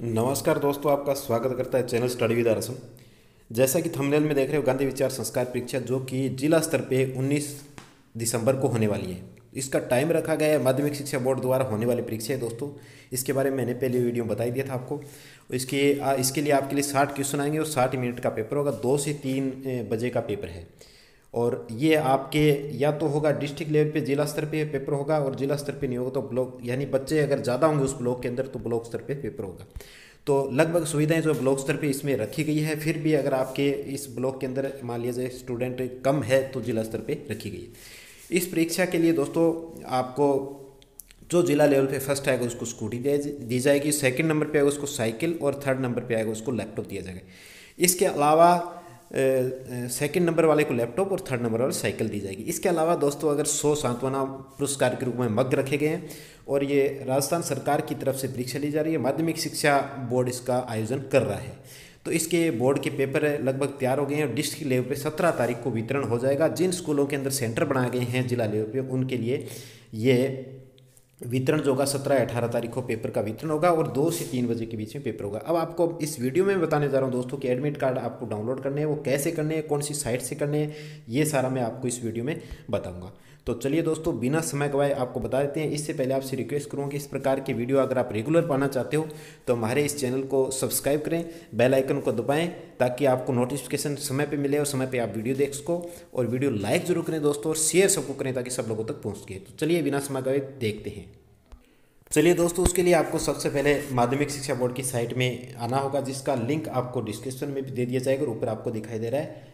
नमस्कार दोस्तों, आपका स्वागत करता है चैनल स्टडी विद आरसम। जैसा कि थंबनेल में देख रहे हो, गांधी विचार संस्कार परीक्षा जो कि जिला स्तर पे 19 दिसंबर को होने वाली है। इसका टाइम रखा गया है, माध्यमिक शिक्षा बोर्ड द्वारा होने वाली परीक्षा है दोस्तों। इसके बारे में मैंने पहले वीडियो में बताई दिया था आपको। इसके लिए आपके लिए 60 क्वेश्चन आएंगे और 60 मिनट का पेपर होगा। 2 से 3 बजे का पेपर है और ये आपके या तो होगा डिस्ट्रिक्ट लेवल पे, जिला स्तर पे पेपर होगा, और जिला स्तर पे नहीं होगा तो ब्लॉक, यानी बच्चे अगर ज़्यादा होंगे उस ब्लॉक के अंदर तो ब्लॉक स्तर पे पेपर होगा। तो लगभग सुविधाएं जो ब्लॉक स्तर पे इसमें रखी गई है। फिर भी अगर आपके इस ब्लॉक के अंदर मान लीजिए स्टूडेंट कम है तो जिला स्तर पे रखी गई है। इस परीक्षा के लिए दोस्तों आपको जो जिला लेवल पे फर्स्ट आएगा उसको स्कूटी दी जाएगी, सेकंड नंबर पे आएगा उसको साइकिल, और थर्ड नंबर पे आएगा उसको लैपटॉप दिया जाएगा। इसके अलावा सेकंड नंबर वाले को लैपटॉप और थर्ड नंबर वाले साइकिल दी जाएगी। इसके अलावा दोस्तों अगर 100 सांत्वना पुरस्कार के रूप में मग रखे गए हैं और ये राजस्थान सरकार की तरफ से परीक्षा ली जा रही है। माध्यमिक शिक्षा बोर्ड इसका आयोजन कर रहा है। तो इसके बोर्ड के पेपर लगभग तैयार हो गए हैं और डिस्ट्रिक्ट लेवल पे 17 तारीख को वितरण हो जाएगा। जिन स्कूलों के अंदर सेंटर बनाए गए हैं जिला लेवल पे उनके लिए ये वितरण जो होगा 17-18 तारीख को पेपर का वितरण होगा और 2 से 3 बजे के बीच में पेपर होगा। अब आपको इस वीडियो में बताने जा रहा हूं दोस्तों कि एडमिट कार्ड आपको डाउनलोड करने हैं, वो कैसे करने हैं, कौन सी साइट से करने हैं, ये सारा मैं आपको इस वीडियो में बताऊंगा। तो चलिए दोस्तों, बिना समय गवाए आपको बता देते हैं। इससे पहले आपसे रिक्वेस्ट करूँगी, इस प्रकार की वीडियो अगर आप रेगुलर पाना चाहते हो तो हमारे इस चैनल को सब्सक्राइब करें, बेल आइकन को दबाएं ताकि आपको नोटिफिकेशन समय पे मिले और समय पे आप वीडियो देख सको। और वीडियो लाइक जरूर करें दोस्तों और शेयर सबको करें ताकि सब लोगों तक पहुँच सके। तो चलिए बिना समय गवाए देखते हैं। चलिए दोस्तों, उसके लिए आपको सबसे पहले माध्यमिक शिक्षा बोर्ड की साइट में आना होगा, जिसका लिंक आपको डिस्क्रिप्शन में भी दे दिया जाएगा और ऊपर आपको दिखाई दे रहा है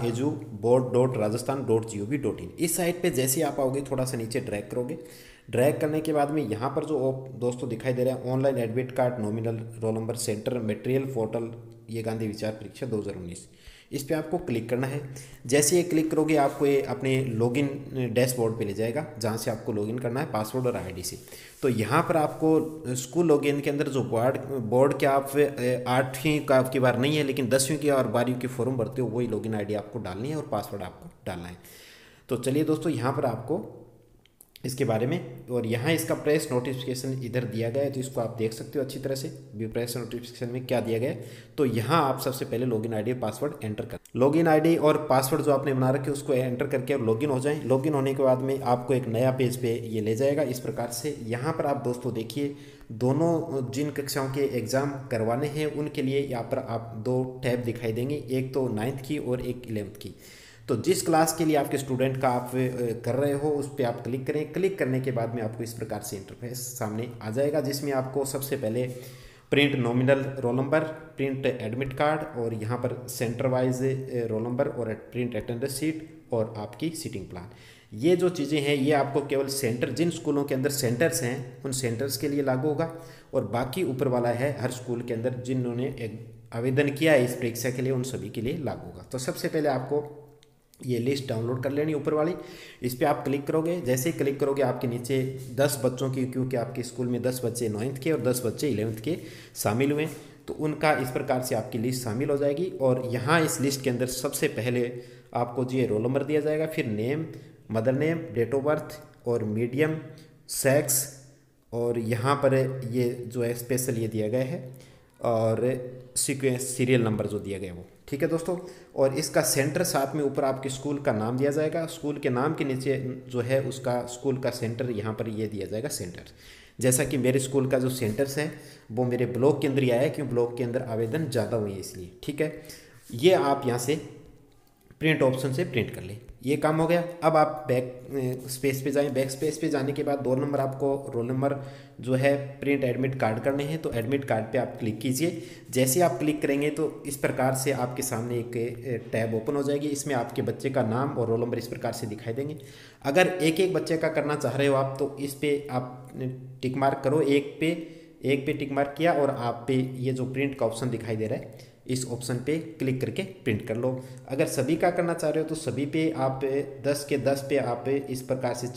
rajejuboard.rajasthan.gov.in। इस साइट पे जैसे आप आओगे थोड़ा सा नीचे ड्रैग करोगे। ड्रैग करने के बाद में यहाँ पर जो दोस्तों दिखाई दे रहा है online admit card, nominal roll number, centre, material, portal, ये गांधी विचार परीक्षा 2019, इस पर आपको क्लिक करना है। जैसे ये क्लिक करोगे आपको ये अपने लॉगिन डैशबोर्ड पे ले जाएगा, जहाँ से आपको लॉगिन करना है पासवर्ड और आईडी से। तो यहाँ पर आपको स्कूल लॉगिन के अंदर जो बोर्ड के आप 8वीं का आपकी बार नहीं है लेकिन 10वीं की और 12वीं की फॉर्म भरते हो, वही लॉगिन आईडी आपको डालनी है और पासवर्ड आपको डालना है। तो चलिए दोस्तों, यहाँ पर आपको इसके बारे में, और यहाँ इसका प्रेस नोटिफिकेशन इधर दिया गया है तो इसको आप देख सकते हो अच्छी तरह से भी प्रेस नोटिफिकेशन में क्या दिया गया है। तो यहाँ आप सबसे पहले लॉगिन आईडी और पासवर्ड एंटर कर, लॉगिन आईडी और पासवर्ड जो आपने बना रखे उसको एंटर करके और लॉगिन हो जाएं। लॉगिन होने के बाद में आपको एक नया पेज पे ये ले जाएगा इस प्रकार से। यहाँ पर आप दोस्तों देखिए, दोनों जिन कक्षाओं के एग्ज़ाम करवाने हैं उनके लिए यहाँ पर आप 2 टैब दिखाई देंगे, एक तो 9th की और एक 11th की। तो जिस क्लास के लिए आपके स्टूडेंट का आप कर रहे हो उस पर आप क्लिक करें। क्लिक करने के बाद में आपको इस प्रकार से इंटरफेस सामने आ जाएगा, जिसमें आपको सबसे पहले print nominal roll number, print admit card, और यहाँ पर सेंटर वाइज रोल नंबर, और प्रिंट अटेंडेंस शीट, और आपकी सीटिंग प्लान। ये जो चीज़ें हैं ये आपको केवल सेंटर, जिन स्कूलों के अंदर सेंटर्स हैं उन सेंटर्स के लिए लागू होगा, और बाकी ऊपर वाला है हर स्कूल के अंदर जिन्होंने आवेदन किया है इस परीक्षा के लिए उन सभी के लिए लागू होगा। तो सबसे पहले आपको ये लिस्ट डाउनलोड कर लेनी ऊपर वाली, इस पर आप क्लिक करोगे। जैसे ही क्लिक करोगे आपके नीचे 10 बच्चों की, क्योंकि आपके स्कूल में 10 बच्चे 9th के और 10 बच्चे 11th के शामिल हुए, तो उनका इस प्रकार से आपकी लिस्ट शामिल हो जाएगी। और यहाँ इस लिस्ट के अंदर सबसे पहले आपको जो ये रोल नंबर दिया जाएगा, फिर name, mother name, date of birth और मीडियम, सेक्स, और यहाँ पर ये जो है स्पेशल ये दिया गया है, और सीक्वेंस सीरियल नंबर जो दिया गया है वो, ठीक है दोस्तों। और इसका सेंटर साथ में ऊपर आपके स्कूल का नाम दिया जाएगा, स्कूल के नाम के नीचे जो है उसका स्कूल का सेंटर यहाँ पर ये दिया जाएगा सेंटर। जैसा कि मेरे स्कूल का जो सेंटर्स है वो मेरे ब्लॉक के अंदर ही आया है, क्योंकि ब्लॉक के अंदर आवेदन ज़्यादा हुए हैं इसलिए, ठीक है। ये आप यहाँ से प्रिंट ऑप्शन से प्रिंट कर लें, ये काम हो गया। अब आप बैक स्पेस पे जाएं। बैक स्पेस पे जाने के बाद 2 नंबर आपको रोल नंबर जो है प्रिंट एडमिट कार्ड करने हैं, तो एडमिट कार्ड पे आप क्लिक कीजिए। जैसे आप क्लिक करेंगे तो इस प्रकार से आपके सामने एक टैब ओपन हो जाएगी, इसमें आपके बच्चे का नाम और रोल नंबर इस प्रकार से दिखाई देंगे। अगर एक एक बच्चे का करना चाह रहे हो आप तो इस पर आप टिक मार्क करो, एक पे टिक मार्क किया और आप पे ये जो प्रिंट का ऑप्शन दिखाई दे रहा है इस ऑप्शन पे क्लिक करके प्रिंट कर लो। अगर सभी का करना चाह रहे हो तो सभी पे आप 10 के 10 पे आप इस प्रकार से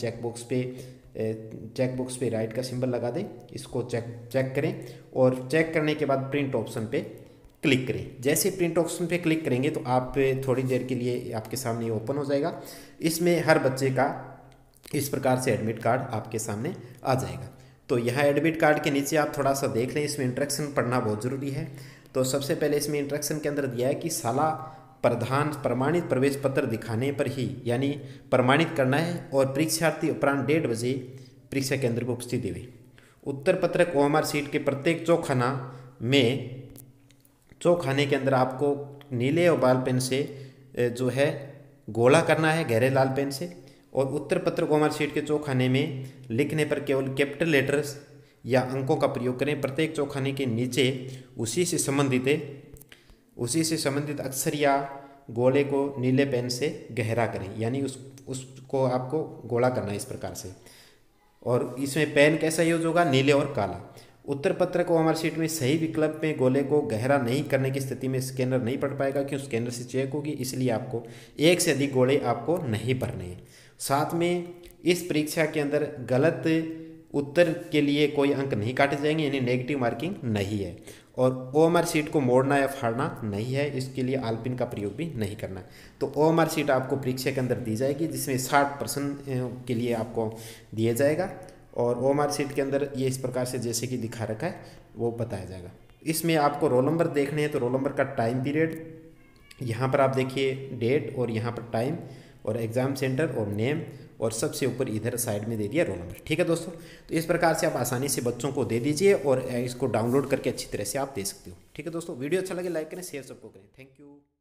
चेक बॉक्स पे राइट का सिंबल लगा दें, इसको चेक करें और चेक करने के बाद प्रिंट ऑप्शन पे क्लिक करें। जैसे प्रिंट ऑप्शन पे क्लिक करेंगे तो आप थोड़ी देर के लिए आपके सामने ओपन हो जाएगा। इसमें हर बच्चे का इस प्रकार से एडमिट कार्ड आपके सामने आ जाएगा। तो यहाँ एडमिट कार्ड के नीचे आप थोड़ा सा देख लें, इसमें इंस्ट्रक्शन पढ़ना बहुत ज़रूरी है। तो सबसे पहले इसमें इंस्ट्रक्शन के अंदर दिया है कि साला प्रधान प्रमाणित प्रवेश पत्र दिखाने पर ही, यानी प्रमाणित करना है, और परीक्षार्थी उपरांत 1:30 बजे परीक्षा केंद्र पर उपस्थित हुए। उत्तर पत्रक ओएमआर सीट के प्रत्येक चौखाना में, चौखाने के अंदर आपको नीले और बाल पेन से जो है गोला करना है, गहरे लाल पेन से। और उत्तर पत्रक ओएमआर सीट के चौखाने में लिखने पर केवल कैपिटल लेटर्स या अंकों का प्रयोग करें। प्रत्येक चौखाने के नीचे उसी से संबंधित अक्षर या गोले को नीले पेन से गहरा करें, यानी उसको आपको गोला करना है इस प्रकार से। और इसमें पेन कैसा यूज होगा, नीले और काला। उत्तर पत्रक ओएमआर शीट में सही विकल्प में गोले को गहरा नहीं करने की स्थिति में स्कैनर नहीं पढ़ पाएगा, क्योंकि स्कैनर से चेक होगी, इसलिए आपको एक से अधिक गोले आपको नहीं भरने हैं। साथ में इस परीक्षा के अंदर गलत उत्तर के लिए कोई अंक नहीं काटे जाएंगे, यानी नेगेटिव मार्किंग नहीं है। और ओएमआर शीट को मोड़ना या फाड़ना नहीं है, इसके लिए आलपिन का प्रयोग भी नहीं करना। तो ओएमआर शीट आपको परीक्षा के अंदर दी जाएगी, जिसमें 60% के लिए आपको दिया जाएगा। और ओएमआर शीट के अंदर ये इस प्रकार से जैसे कि दिखा रखा है वो बताया जाएगा। इसमें आपको रोल नंबर देखने हैं, तो रोल नंबर का टाइम पीरियड यहाँ पर आप देखिए, डेट और यहाँ पर टाइम और एग्ज़ाम सेंटर और नेम, और सबसे ऊपर इधर साइड में दे दिया रोल नंबर। ठीक है दोस्तों, तो इस प्रकार से आप आसानी से बच्चों को दे दीजिए और इसको डाउनलोड करके अच्छी तरह से आप दे सकते हो। ठीक है दोस्तों, वीडियो अच्छा लगे लाइक करें, शेयर सबको करें। Thank you.